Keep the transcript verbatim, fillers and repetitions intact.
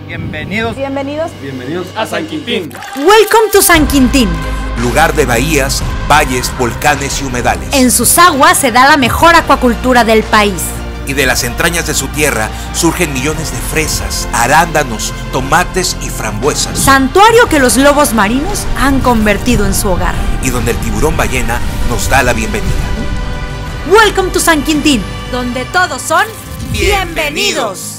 Bienvenidos. Bienvenidos. Bienvenidos a San Quintín. Welcome to San Quintín. Lugar de bahías, valles, volcanes y humedales. En sus aguas se da la mejor acuacultura del país. Y de las entrañas de su tierra surgen millones de fresas, arándanos, tomates y frambuesas. Santuario que los lobos marinos han convertido en su hogar. Y donde el tiburón ballena nos da la bienvenida. Welcome to San Quintín, donde todos son bienvenidos.